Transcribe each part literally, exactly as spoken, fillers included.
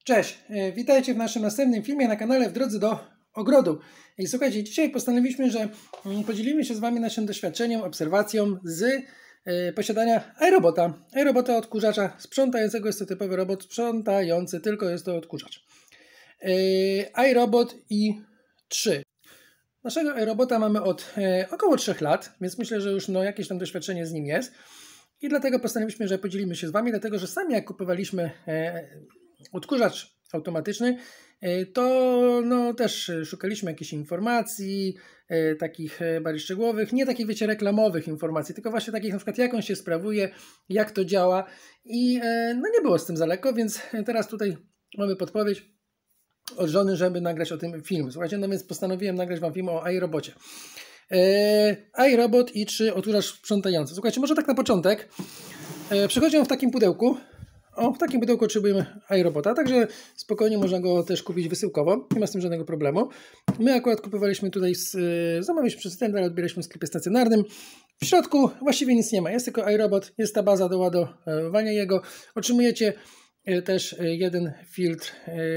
Cześć, witajcie w naszym następnym filmie na kanale W drodze do ogrodu. I słuchajcie, dzisiaj postanowiliśmy, że podzielimy się z Wami naszym doświadczeniem, obserwacją z posiadania iRobota. iRobota odkurzacza sprzątającego, jest to typowy robot sprzątający, tylko jest to odkurzacz. iRobot i trzy. Naszego iRobota mamy od około trzech lat, więc myślę, że już no, jakieś tam doświadczenie z nim jest. I dlatego postanowiliśmy, że podzielimy się z Wami, dlatego że sami jak kupowaliśmy odkurzacz automatyczny, to no, też szukaliśmy jakichś informacji, e, takich bardziej szczegółowych, nie takich, wiecie, reklamowych informacji, tylko właśnie takich, na przykład jak on się sprawuje, jak to działa i e, no, nie było z tym za lekko, więc teraz tutaj mamy podpowiedź od żony, żeby nagrać o tym film. Słuchajcie, no więc postanowiłem nagrać Wam film o iRobocie. E, iRobot i trzy odkurzacz sprzątający. Słuchajcie, może tak na początek. E, przychodzi on w takim pudełku. O, w takim pudełku potrzebujemy iRobota, także spokojnie można go też kupić wysyłkowo, nie ma z tym żadnego problemu. My akurat kupowaliśmy tutaj, z, zamawialiśmy przez ten, ale odbieraliśmy w sklepie stacjonarnym. W środku właściwie nic nie ma, jest tylko iRobot, jest ta baza do ładowania jego. Otrzymujecie też jeden filtr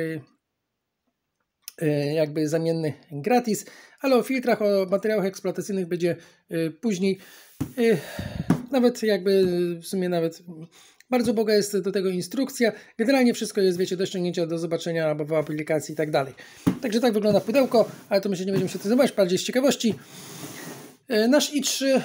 jakby zamienny gratis, ale o filtrach, o materiałach eksploatacyjnych będzie później. Nawet jakby w sumie nawet bardzo boga jest do tego instrukcja. Generalnie wszystko jest, wiecie, do ściągnięcia, do zobaczenia albo w aplikacji i tak dalej. Także tak wygląda pudełko, ale to my się nie będziemy się tym zajmować, bardziej z ciekawości. Nasz i trzy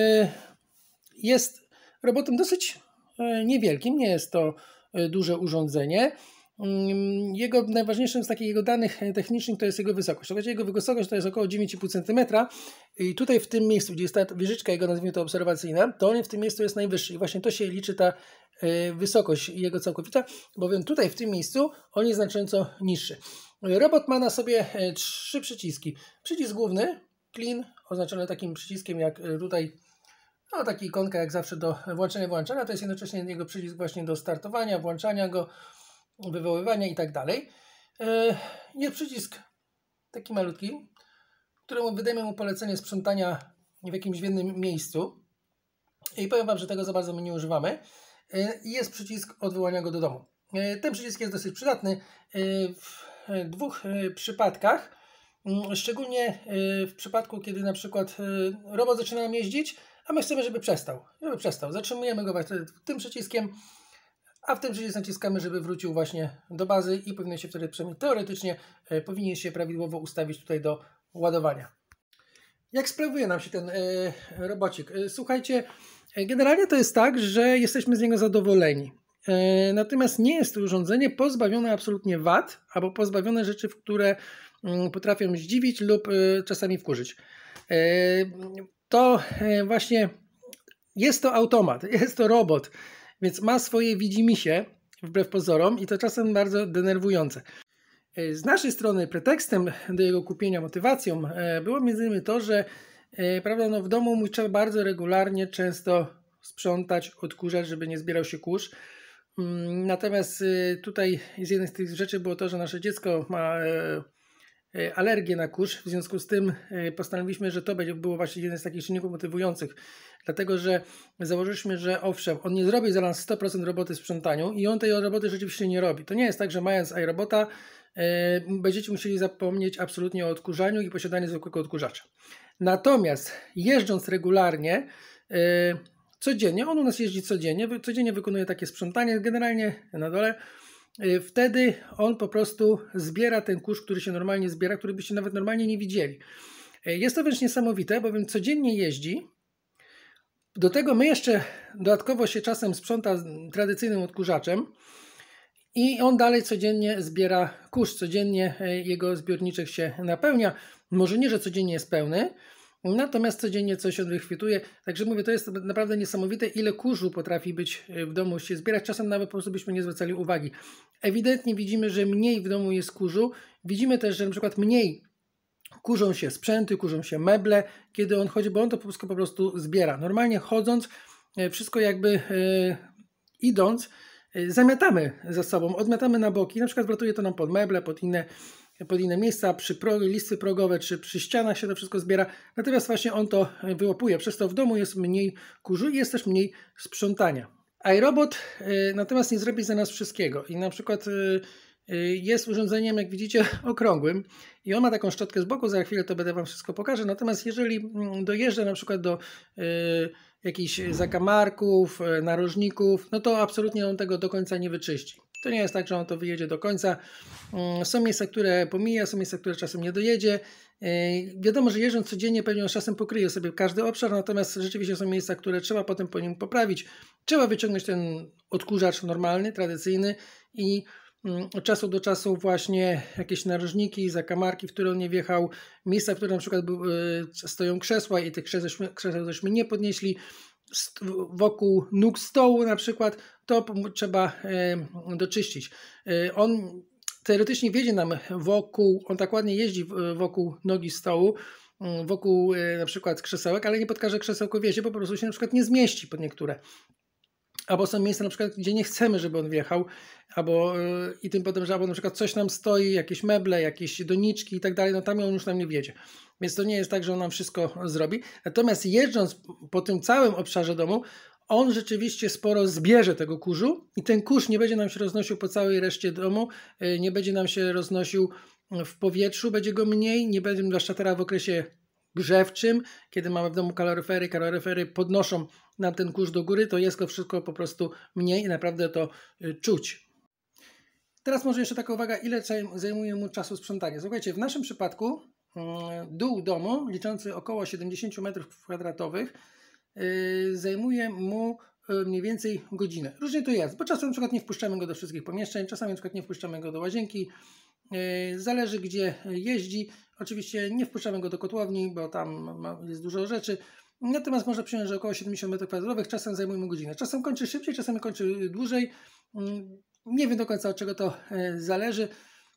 jest robotem dosyć niewielkim, nie jest to duże urządzenie. Jego najważniejszym z takich jego danych technicznych to jest jego wysokość. Słuchajcie, jego wysokość to jest około dziewięć i pół centymetra i tutaj w tym miejscu, gdzie jest ta wieżyczka jego, nazwijmy to obserwacyjna, to on w tym miejscu jest najwyższy i właśnie to się liczy ta y, wysokość jego całkowita, bowiem tutaj w tym miejscu on jest znacząco niższy. Robot ma na sobie y, trzy przyciski. Przycisk główny, clean, oznaczony takim przyciskiem jak y, tutaj, no taki ikonka jak zawsze do włączenia, włączania, to jest jednocześnie jego przycisk właśnie do startowania, włączania go, wywoływania i tak dalej. Jest przycisk taki malutki, któremu wydajemy mu polecenie sprzątania w jakimś jednym miejscu i powiem Wam, że tego za bardzo my nie używamy. Jest przycisk odwołania go do domu. Ten przycisk jest dosyć przydatny w dwóch przypadkach, szczególnie w przypadku, kiedy na przykład robot zaczyna nam jeździć, a my chcemy, żeby przestał. Żeby przestał. Zatrzymujemy go właśnie tym przyciskiem, a w tym przycisk naciskamy, żeby wrócił właśnie do bazy i powinien się wtedy, przynajmniej teoretycznie, e, powinien się prawidłowo ustawić tutaj do ładowania. Jak sprawuje nam się ten e, robocik? E, słuchajcie, e, generalnie to jest tak, że jesteśmy z niego zadowoleni. E, natomiast nie jest to urządzenie pozbawione absolutnie wad, albo pozbawione rzeczy, w które m, potrafią zdziwić lub e, czasami wkurzyć. E, to e, właśnie jest to automat, jest to robot. Więc ma swoje widzimisię, wbrew pozorom, i to czasem bardzo denerwujące. Z naszej strony pretekstem do jego kupienia, motywacją było między innymi to, że prawda, no w domu trzeba bardzo regularnie, często sprzątać, odkurzać, żeby nie zbierał się kurz. Natomiast tutaj z jednej z tych rzeczy było to, że nasze dziecko ma alergię na kurz, w związku z tym postanowiliśmy, że to będzie było właśnie jeden z takich czynników motywujących, dlatego że założyliśmy, że owszem, on nie zrobi za nas sto procent roboty w sprzątaniu i on tej roboty rzeczywiście nie robi. To nie jest tak, że mając iRobota e, będziecie musieli zapomnieć absolutnie o odkurzaniu i posiadaniu zwykłego odkurzacza. Natomiast jeżdżąc regularnie, e, codziennie, on u nas jeździ codziennie, codziennie wykonuje takie sprzątanie, generalnie na dole. Wtedy on po prostu zbiera ten kurz, który się normalnie zbiera, który byście nawet normalnie nie widzieli. Jest to wręcz niesamowite, bowiem codziennie jeździ. Do tego my jeszcze dodatkowo się czasem sprząta tradycyjnym odkurzaczem i on dalej codziennie zbiera kurz, codziennie jego zbiorniczek się napełnia. Może nie, że codziennie jest pełny, natomiast codziennie coś on wychwytuje. Także mówię, to jest naprawdę niesamowite, ile kurzu potrafi być w domu się zbierać. Czasem nawet po prostu byśmy nie zwracali uwagi. Ewidentnie widzimy, że mniej w domu jest kurzu. Widzimy też, że na przykład mniej kurzą się sprzęty, kurzą się meble, kiedy on chodzi, bo on to wszystko po prostu zbiera. Normalnie chodząc, wszystko jakby e, idąc, e, zamiatamy za sobą, odmiatamy na boki. Na przykład wlatuje to nam pod meble, pod inne pod inne miejsca, przy pro, listy progowe czy przy ścianach się to wszystko zbiera. Natomiast właśnie on to wyłapuje. Przez to w domu jest mniej kurzu i jest też mniej sprzątania. iRobot y, natomiast nie zrobi za nas wszystkiego. I na przykład y, jest urządzeniem, jak widzicie, okrągłym i on ma taką szczotkę z boku, za chwilę to będę Wam wszystko pokażę, natomiast jeżeli dojeżdża na przykład do y, jakichś zakamarków, narożników, no to absolutnie on tego do końca nie wyczyści. To nie jest tak, że on to wyjedzie do końca. Są miejsca, które pomija, są miejsca, które czasem nie dojedzie. Wiadomo, że jeżdżąc codziennie pewnie on czasem pokryje sobie każdy obszar, natomiast rzeczywiście są miejsca, które trzeba potem po nim poprawić. Trzeba wyciągnąć ten odkurzacz normalny, tradycyjny i od czasu do czasu właśnie jakieś narożniki, zakamarki, w które on nie wjechał, miejsca, w których na przykład stoją krzesła i tych krzeseł, krzeseł żeśmy nie podnieśli, wokół nóg stołu na przykład, to trzeba doczyścić. On teoretycznie wiedzie nam wokół, on tak ładnie jeździ wokół nogi stołu, wokół na przykład krzesełek, ale nie pod każde krzesełko wiezie, bo po prostu się na przykład nie zmieści pod niektóre. Albo są miejsca na przykład, gdzie nie chcemy, żeby on wjechał, albo yy, i tym potem, że albo na przykład coś nam stoi, jakieś meble, jakieś doniczki i tak dalej, no tam on już nam nie wjedzie. Więc to nie jest tak, że on nam wszystko zrobi. Natomiast jeżdżąc po tym całym obszarze domu, on rzeczywiście sporo zbierze tego kurzu i ten kurz nie będzie nam się roznosił po całej reszcie domu, yy, nie będzie nam się roznosił w powietrzu, będzie go mniej, nie będzie, zwłaszcza teraz w okresie grzewczym, kiedy mamy w domu kaloryfery, kaloryfery podnoszą nam ten kurz do góry, to jest go wszystko po prostu mniej i naprawdę to czuć. Teraz może jeszcze taka uwaga, ile zajmuje mu czasu sprzątanie. Słuchajcie, w naszym przypadku dół domu, liczący około siedemdziesiąt metrów kwadratowych, zajmuje mu mniej więcej godzinę. Różnie to jest, bo czasem na przykład nie wpuszczamy go do wszystkich pomieszczeń, czasami na przykład nie wpuszczamy go do łazienki, zależy gdzie jeździ. Oczywiście nie wpuszczamy go do kotłowni, bo tam jest dużo rzeczy. Natomiast można przyjąć, że około siedemdziesiąt metrów kwadratowych czasem zajmuje mu godzinę. Czasem kończy szybciej, czasem kończy dłużej. Nie wiem do końca, od czego to zależy.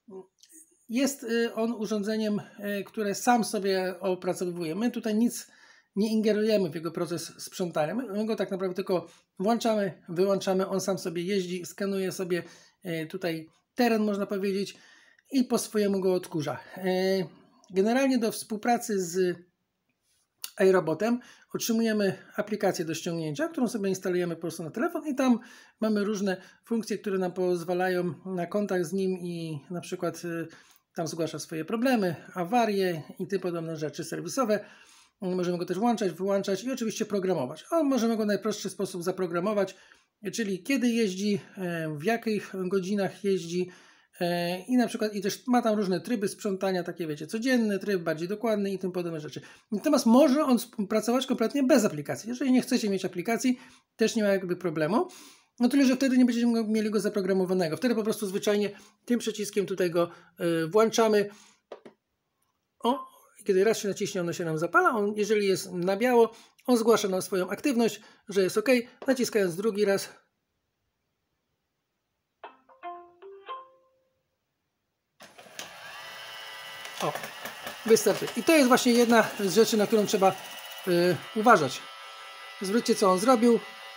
Jest on urządzeniem, które sam sobie opracowuje. My tutaj nic nie ingerujemy w jego proces sprzątania. My go tak naprawdę tylko włączamy, wyłączamy. On sam sobie jeździ, skanuje sobie tutaj teren, można powiedzieć, i po swojemu go odkurza. Generalnie do współpracy z iRobotem otrzymujemy aplikację do ściągnięcia, którą sobie instalujemy po prostu na telefon i tam mamy różne funkcje, które nam pozwalają na kontakt z nim i na przykład tam zgłasza swoje problemy, awarie i tym podobne rzeczy serwisowe. Możemy go też włączać, wyłączać i oczywiście programować. O, możemy go w najprostszy sposób zaprogramować, czyli kiedy jeździ, w jakich godzinach jeździ, i na przykład i też ma tam różne tryby sprzątania, takie wiecie, codzienny tryb, bardziej dokładny i tym podobne rzeczy. Natomiast może on pracować kompletnie bez aplikacji. Jeżeli nie chcecie mieć aplikacji, też nie ma jakby problemu. No tyle, że wtedy nie będziecie mieli go zaprogramowanego. Wtedy po prostu zwyczajnie tym przyciskiem tutaj go y, włączamy. O, kiedy raz się naciśnie, ono się nam zapala. On, jeżeli jest na biało, on zgłasza nam swoją aktywność, że jest OK. Naciskając drugi raz, o, wystarczy. I to jest właśnie jedna z rzeczy, na którą trzeba yy, uważać. Zwróćcie, co on zrobił.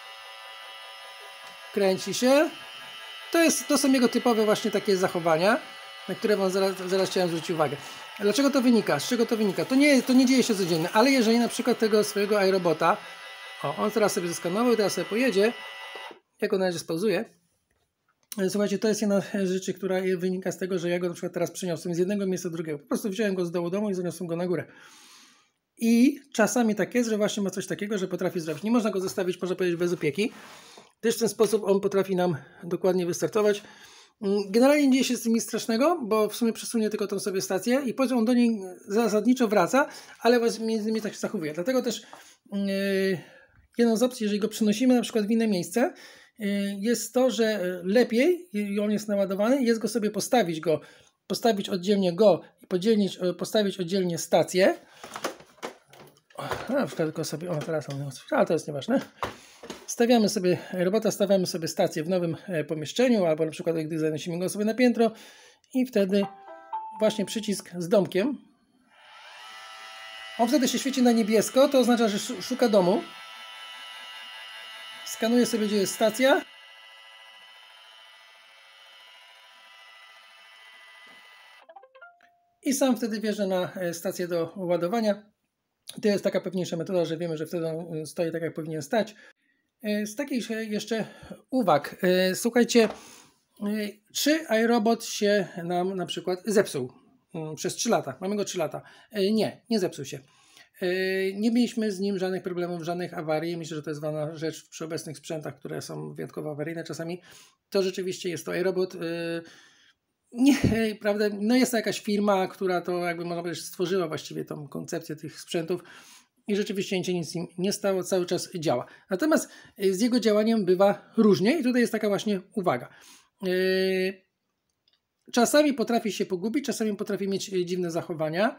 Kręci się. To, jest, to są jego typowe właśnie takie zachowania, na które Wam zaraz, zaraz chciałem zwrócić uwagę. Dlaczego to wynika? Z czego to wynika? To nie, to nie dzieje się codziennie, ale jeżeli na przykład tego swojego iRobota, o, on teraz sobie zeskanował i teraz sobie pojedzie, jak go na razie spauzuje. Słuchajcie, to jest jedna z rzeczy, która wynika z tego, że ja go na przykład teraz przeniosłem z jednego miejsca do drugiego. Po prostu wziąłem go z dołu domu i zaniosłem go na górę. I czasami tak jest, że właśnie ma coś takiego, że potrafi zrobić. Nie można go zostawić, można powiedzieć, bez opieki. Też w ten sposób on potrafi nam dokładnie wystartować. Generalnie nie dzieje się z tym nic strasznego, bo w sumie przesunie tylko tą sobie stację i potem on do niej zasadniczo wraca, ale między innymi tak się zachowuje. Dlatego też yy, jedną z opcji, jeżeli go przenosimy na przykład w inne miejsce, jest to, że lepiej, i on jest naładowany, jest go sobie postawić go, postawić oddzielnie go i podzielić, postawić oddzielnie stację. Na przykład tylko sobie, o teraz on, ale to jest nieważne. Stawiamy sobie robota, stawiamy sobie stację w nowym pomieszczeniu, albo na przykład gdy zanosimy go sobie na piętro i wtedy właśnie przycisk z domkiem. On wtedy się świeci na niebiesko, to oznacza, że szuka domu. Skanuję sobie, gdzie jest stacja. I sam wtedy wjeżdża na stację do ładowania. To jest taka pewniejsza metoda, że wiemy, że wtedy on stoi tak, jak powinien stać. Z takich jeszcze uwag. Słuchajcie, Czy iRobot się nam na przykład zepsuł przez trzy lata? Mamy go trzy lata. Nie, nie zepsuł się. Nie mieliśmy z nim żadnych problemów, żadnych awarii. Myślę, że to jest ważna rzecz przy obecnych sprzętach, które są wyjątkowo awaryjne czasami. To rzeczywiście jest to iRobot. Nie, prawda, no jest to jakaś firma, która to jakby można powiedzieć stworzyła właściwie tą koncepcję tych sprzętów i rzeczywiście nic nic nim nie stało, cały czas działa. Natomiast z jego działaniem bywa różnie i tutaj jest taka właśnie uwaga. Czasami potrafi się pogubić, czasami potrafi mieć dziwne zachowania.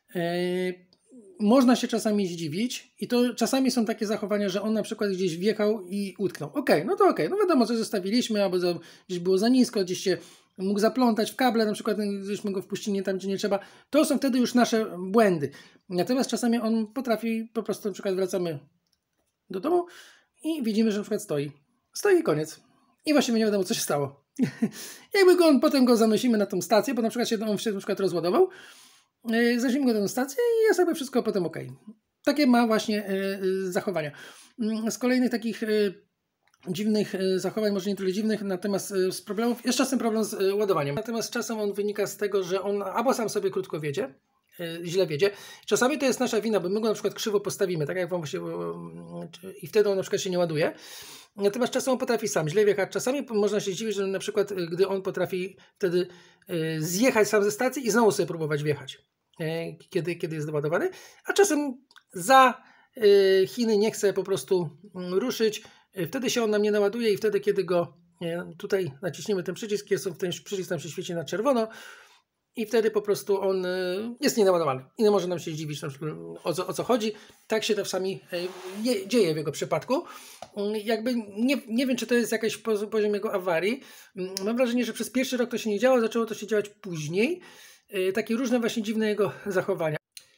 Można się czasami zdziwić i to czasami są takie zachowania, że on na przykład gdzieś wjechał i utknął. Okej, okay, no to okej, okay. No wiadomo, co zostawiliśmy, albo gdzieś było za nisko, gdzieś się mógł zaplątać w kable, na przykład gdzieśmy go wpuścili nie tam, gdzie nie trzeba. To są wtedy już nasze błędy. Natomiast czasami on potrafi, po prostu na przykład wracamy do domu i widzimy, że na przykład stoi. Stoi i koniec. I właściwie nie wiadomo, co się stało. Jakby go on, potem go zanosimy na tą stację, bo na przykład się on się na przykład rozładował, yy, zanosimy go na tą stację i jest jakby wszystko potem ok. Takie ma właśnie yy, zachowania. Yy, z kolejnych takich yy, dziwnych zachowań, może nie tyle dziwnych, natomiast z problemów, jest czasem problem z ładowaniem. Natomiast czasem on wynika z tego, że on albo sam sobie krótko wiedzie, źle wiedzie. Czasami to jest nasza wina, bo my go na przykład krzywo postawimy, tak jak wam się, i wtedy on na przykład się nie ładuje. Natomiast czasem on potrafi sam źle wjechać. Czasami można się zdziwić, że na przykład gdy on potrafi wtedy zjechać sam ze stacji i znowu sobie próbować wjechać, kiedy, kiedy jest doładowany, a czasem za Chiny nie chce po prostu ruszyć. Wtedy się on nam nie naładuje i wtedy, kiedy go tutaj naciśniemy ten przycisk, jest ten przycisk nam się świeci na czerwono i wtedy po prostu on jest nienaładowany i nie może nam się zdziwić, o co, o co chodzi. Tak się to czasami dzieje w jego przypadku. Jakby nie, nie wiem, czy to jest jakiś poziom jego awarii. Mam wrażenie, że przez pierwszy rok to się nie działo, zaczęło to się działać później. Takie różne właśnie dziwne jego zachowania.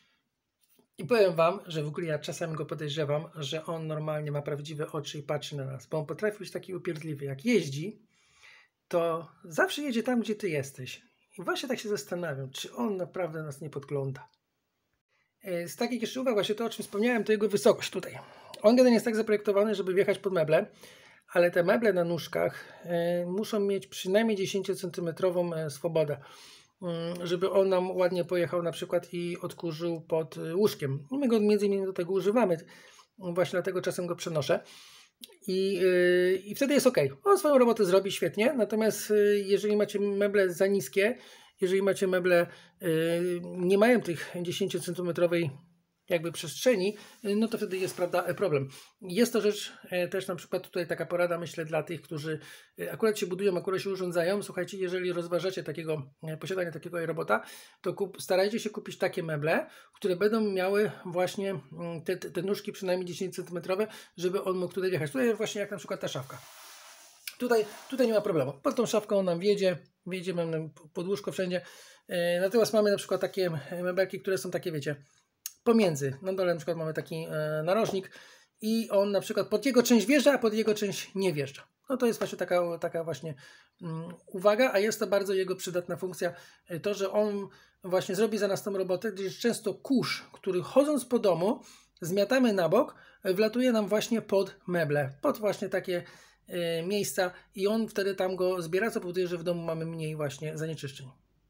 I powiem wam, że w ogóle ja czasami go podejrzewam, że on normalnie ma prawdziwe oczy i patrzy na nas, bo on potrafi być taki upierdliwy. Jak jeździ, to zawsze jedzie tam, gdzie ty jesteś. I właśnie tak się zastanawiam, czy on naprawdę nas nie podgląda. Z takich jeszcze uwag, właśnie to, o czym wspomniałem, to jego wysokość tutaj. On generalnie jest tak zaprojektowany, żeby wjechać pod meble, ale te meble na nóżkach muszą mieć przynajmniej dziesięciocentymetrową swobodę, żeby on nam ładnie pojechał na przykład i odkurzył pod łóżkiem. I my go między innymi do tego używamy. Właśnie dlatego czasem go przenoszę. I, yy, i wtedy jest ok. On swoją robotę zrobi świetnie. Natomiast yy, jeżeli macie meble za niskie, jeżeli macie meble yy, nie mają tych dziesięciocentymetrowej jakby przestrzeni, no to wtedy jest, prawda, problem. Jest to rzecz e, też na przykład tutaj taka porada, myślę, dla tych, którzy e, akurat się budują, akurat się urządzają. Słuchajcie, jeżeli rozważacie takiego, e, posiadanie takiego robota, to kup, starajcie się kupić takie meble, które będą miały właśnie te, te, te nóżki przynajmniej dziesięciocentymetrowe, żeby on mógł tutaj wjechać. Tutaj właśnie jak na przykład ta szafka. Tutaj, tutaj nie ma problemu. Pod tą szafką on nam wjedzie, wjedzie, mamy podłóżko wszędzie. E, natomiast mamy na przykład takie mebelki, które są takie, wiecie, pomiędzy. Na dole na przykład mamy taki e, narożnik i on na przykład pod jego część wjeżdża, a pod jego część nie wjeżdża. No to jest właśnie taka, taka właśnie um, uwaga, a jest to bardzo jego przydatna funkcja. E, to, że on właśnie zrobi za nas tą robotę, gdyż często kurz, który chodząc po domu, zmiatamy na bok, e, wlatuje nam właśnie pod meble, pod właśnie takie e, miejsca i on wtedy tam go zbiera, co powoduje, że w domu mamy mniej właśnie zanieczyszczeń.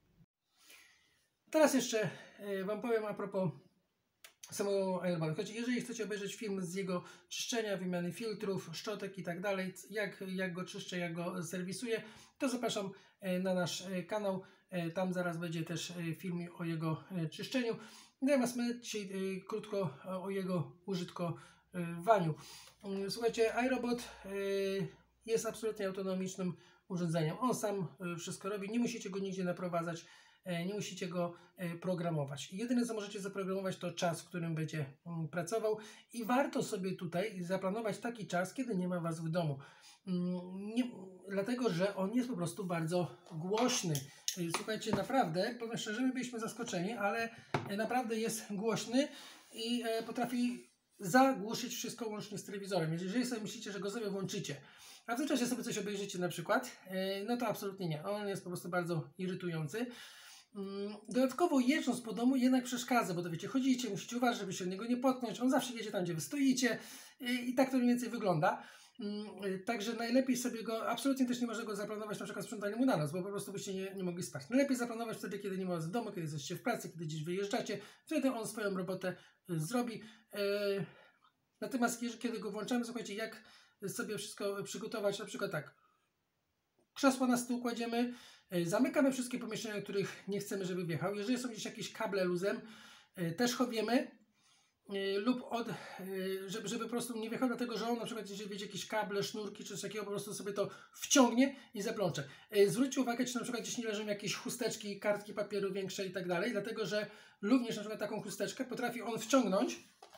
Teraz jeszcze e, wam powiem a propos samego iRobota. Jeżeli chcecie obejrzeć film z jego czyszczenia, wymiany filtrów, szczotek i tak dalej, jak, jak go czyszczę, jak go serwisuję, to zapraszam na nasz kanał. Tam zaraz będzie też film o jego czyszczeniu. Natomiast my dzisiaj krótko o jego użytkowaniu. Słuchajcie, iRobot jest absolutnie autonomicznym urządzeniem. On sam wszystko robi, nie musicie go nigdzie naprowadzać. Nie musicie go programować. Jedyne, co możecie zaprogramować, to czas, w którym będzie pracował i warto sobie tutaj zaplanować taki czas, kiedy nie ma Was w domu. Nie, dlatego, że on jest po prostu bardzo głośny. Słuchajcie, naprawdę, powiem szczerze, my byliśmy zaskoczeni, ale naprawdę jest głośny i potrafi zagłuszyć wszystko łącznie z telewizorem. Jeżeli sobie myślicie, że go sobie włączycie, a w tym czasie sobie coś obejrzycie na przykład, no to absolutnie nie. On jest po prostu bardzo irytujący. Dodatkowo jeżdżąc po domu jednak przeszkadza, bo to wiecie, chodzicie, musicie uważać, żeby się od niego nie potknąć, on zawsze jedzie tam, gdzie wy stoicie i tak to mniej więcej wygląda. Także najlepiej sobie go, absolutnie też nie można go zaplanować na przykład sprzątaniem na noc, bo po prostu byście nie, nie mogli spać. Najlepiej zaplanować wtedy, kiedy nie ma was w domu, kiedy jesteście w pracy, kiedy gdzieś wyjeżdżacie, wtedy on swoją robotę zrobi. Natomiast kiedy go włączamy, słuchajcie, jak sobie wszystko przygotować, na przykład tak, krzesło na stół kładziemy, zamykamy wszystkie pomieszczenia, do których nie chcemy, żeby wjechał. Jeżeli są gdzieś jakieś kable luzem, też chowiemy. Lub od, żeby, żeby po prostu nie wjechał, dlatego że on na przykład, jeżeli wiecie jakieś kable, sznurki czy coś takiego, po prostu sobie to wciągnie i zaplącze. Zwróćcie uwagę, czy na przykład gdzieś nie leżą jakieś chusteczki, kartki papieru większe i tak dalej, dlatego że również na przykład taką chusteczkę potrafi on wciągnąć.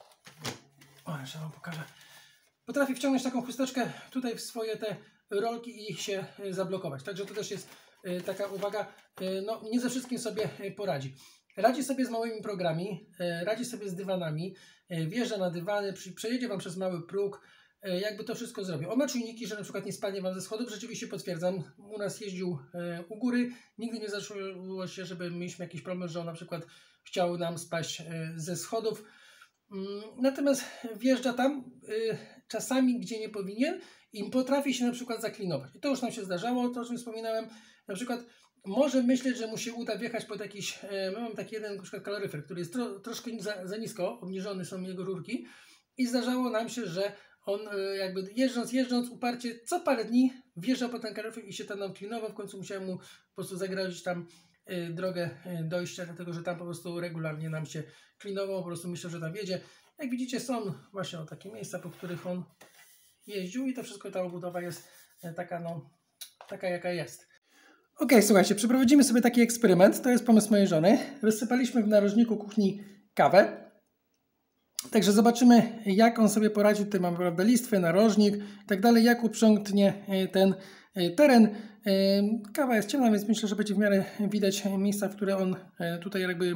O, jeszcze wam pokażę. Potrafi wciągnąć taką chusteczkę tutaj w swoje te rolki i się zablokować. Także to też jest taka uwaga, no nie ze wszystkim sobie poradzi. Radzi sobie z małymi programami, radzi sobie z dywanami, wjeżdża na dywany, przejedzie wam przez mały próg, jakby to wszystko zrobił. On ma czujniki, że na przykład nie spadnie wam ze schodów, rzeczywiście potwierdzam, u nas jeździł u góry, nigdy nie zdarzyło się, żeby mieliśmy jakiś problem, że on na przykład chciał nam spaść ze schodów. Natomiast wjeżdża tam czasami, gdzie nie powinien i potrafi się na przykład zaklinować. I to już nam się zdarzało, to o czym wspominałem, na przykład może myśleć, że mu się uda wjechać pod jakiś, my mamy taki jeden na przykład kaloryfer, który jest tro, troszkę za, za nisko, obniżone są jego rurki i zdarzało nam się, że on jakby jeżdżąc, jeżdżąc uparcie co parę dni wjeżdżał pod ten kaloryfer i się tam nam klinował, w końcu musiałem mu po prostu zagrozić tam drogę dojścia, dlatego że tam po prostu regularnie nam się klinował, po prostu myślę, że tam jedzie. Jak widzicie, są właśnie o takie miejsca, po których on jeździł i to wszystko, ta obudowa jest taka, no, taka jaka jest. Ok, słuchajcie, przeprowadzimy sobie taki eksperyment. To jest pomysł mojej żony. Rozsypaliśmy w narożniku kuchni kawę. Także zobaczymy, jak on sobie poradził. Tutaj mamy, prawda, listwę, narożnik i tak dalej. Jak uprzątnie ten teren. Kawa jest ciemna, więc myślę, że będzie w miarę widać miejsca, w które on tutaj jakby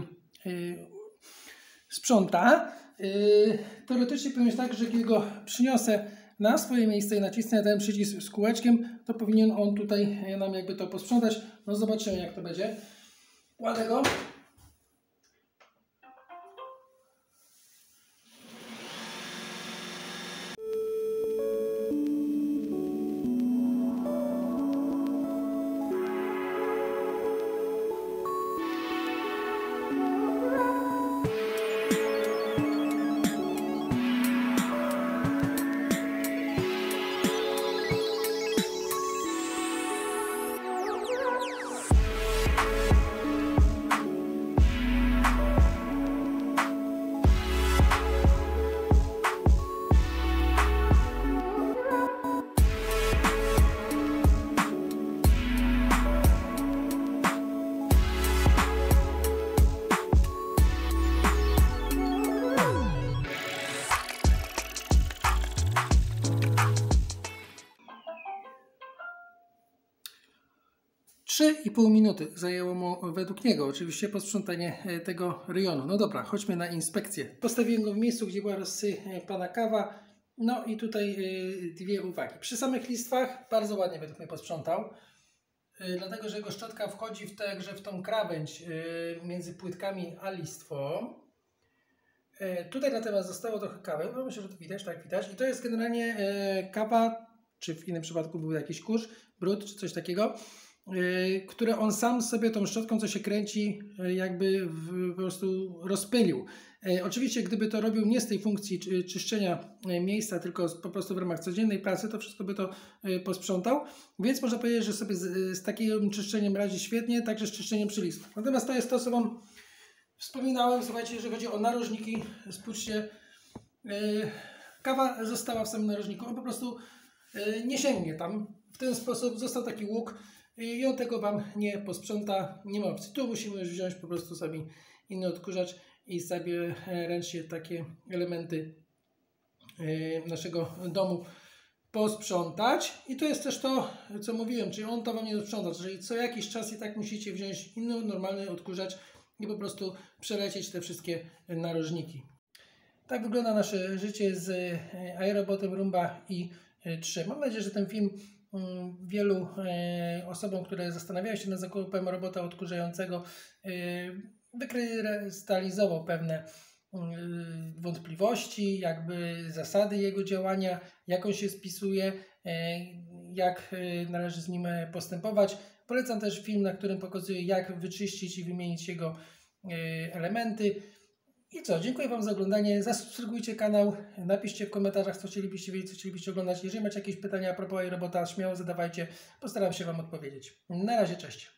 sprząta. Teoretycznie powiem tak, że kiedy go przyniosę na swoje miejsce i nacisnę ten przycisk z kółeczkiem, to powinien on tutaj nam jakby to posprzątać. No zobaczymy, jak to będzie. Kładę go. trzy i pół minuty zajęło mu według niego oczywiście posprzątanie tego rejonu. No dobra, chodźmy na inspekcję. Postawiłem go w miejscu, gdzie była rozsypana kawa. No i tutaj dwie uwagi. Przy samych listwach bardzo ładnie według mnie posprzątał. Dlatego, że jego szczotka wchodzi w, te, że w tą krawędź między płytkami a listwą. Tutaj natomiast zostało trochę kawy. No myślę, że to widać, tak widać. I to jest generalnie kawa, czy w innym przypadku był jakiś kurz, brud, czy coś takiego, które on sam sobie tą szczotką, co się kręci, jakby w, po prostu rozpylił. Oczywiście, gdyby to robił nie z tej funkcji czy, czyszczenia miejsca, tylko z, po prostu w ramach codziennej pracy, to wszystko by to posprzątał. Więc można powiedzieć, że sobie z, z takim czyszczeniem radzi świetnie, także z czyszczeniem przy listwach. Natomiast to jest to, co Wam wspominałem. Słuchajcie, jeżeli chodzi o narożniki, spójrzcie, yy, kawa została w samym narożniku. On po prostu yy, nie sięgnie tam. W ten sposób został taki łuk i on tego Wam nie posprząta, nie ma opcji. Tu musimy już wziąć po prostu sami inny odkurzacz i sobie ręcznie takie elementy naszego domu posprzątać. I to jest też to, co mówiłem, czyli on to Wam nie sprząta, czyli co jakiś czas i tak musicie wziąć inny, normalny odkurzacz i po prostu przelecieć te wszystkie narożniki. Tak wygląda nasze życie z iRobotem Roomba i trzy. Mam nadzieję, że ten film wielu osobom, które zastanawiają się nad zakupem robota odkurzającego, wykrystalizował pewne wątpliwości, jakby zasady jego działania, jak on się spisuje, jak należy z nim postępować. Polecam też film, na którym pokazuję, jak wyczyścić i wymienić jego elementy. I co, dziękuję Wam za oglądanie, zasubskrybujcie kanał, napiszcie w komentarzach, co chcielibyście wiedzieć, co chcielibyście oglądać. Jeżeli macie jakieś pytania a propos iRobota, śmiało zadawajcie, postaram się Wam odpowiedzieć. Na razie, cześć.